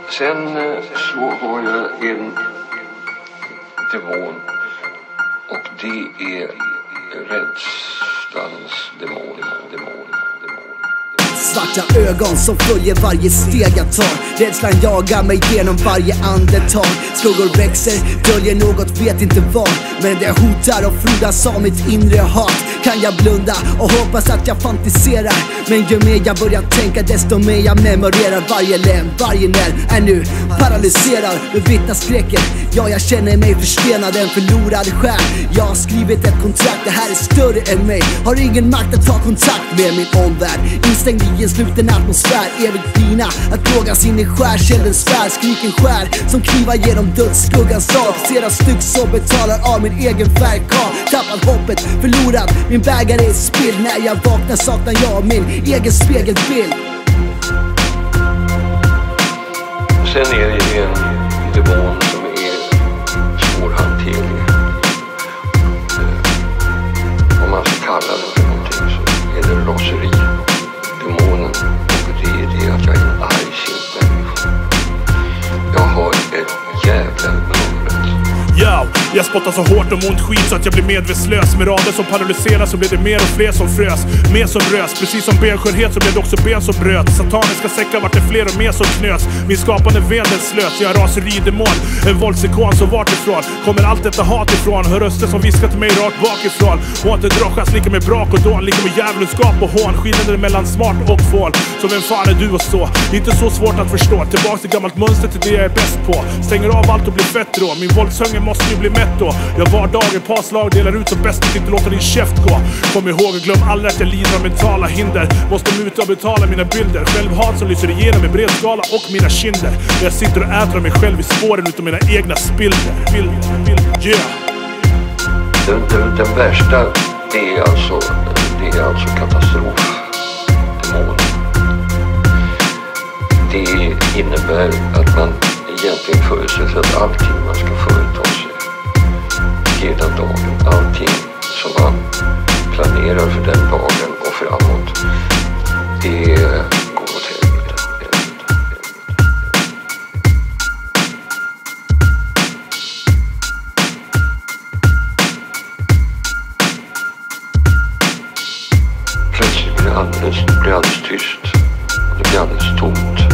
Sen så har jag en demon, och det är rädslans demon. Svarta ögon som följer varje steg jag tar. Rädslan jagar mig genom varje andetag. Skuggor växer, döljer något, vet inte vad. Men det hotar och frodas av mitt inre hat. Kan jag blunda och hoppas att jag fantiserar. Men ju mer jag börjar tänka, desto mer jag memorerar. Varje lem, varje nerv är nu paralyserad. Bevittnar skräcken, ja jag känner mig förstenad. En förlorad själ, jag har skrivit ett kontrakt. Det här är större än mig, har ingen makt att ta kontakt med min omvärld. Instängd i en sluten atmosfär, evigt pina. Att plågas in i skärseldens svärd. Skriken skär som knivar genom dödsskuggans dag. Ser styck som betalar av min egen färgkar. Tappat hoppet, förlorad, min bägare är spill. När jag vaknar saknar jag min egen spegelbild. Sen är det en demon som är svårhanterlig. Om man ska kalla det för någonting så är det raseri. Demonen, och det är det att jag är en argsint människa. Jag har ett jävla numret. Jag spottar så hårt och ont skit så att jag blir medvetslös. Med rader som paralyseras så blir det mer och fler som frös. Mer som rös, precis som benskörhet så blev det också ben som bröt. Sataniska säckar vart det fler och mer som knöts. Min skapande ven den slöt, jag är raseridemon. En våldsikon så vart ifrån kommer allt detta hat ifrån. Hör röster som viskar till mig rakt bakifrån. Håntet droschas lika med brak och dån, lika med djävulskap och hån. Skillnaden mellan smart och fån. Så vem fan är du och så? Inte så svårt att förstå. Tillbaks till gammalt mönster till det jag är bäst på. Stänger av allt och blir fett då. Min våldshunger måste ju bli mätt då. Jag var dagen på slag, delar ut som bäst och inte låter din käft gå. Kom ihåg och glöm aldrig att jag lider av mentala hinder. Måste muta och betala mina bilder. Självhat som lyser igenom med bred skala och mina kinder. Jag sitter och äter mig själv i spåren utav mina egna spilder. Yeah. Den värsta det är alltså katastrof. Demon. Det innebär att man egentligen förutsätter att allting man ska företa sig hela dagen, allting som man planerar för den dagen och framåt, det går åt helvete. Plötsligt blir det alldeles tyst och det blir alldeles tomt.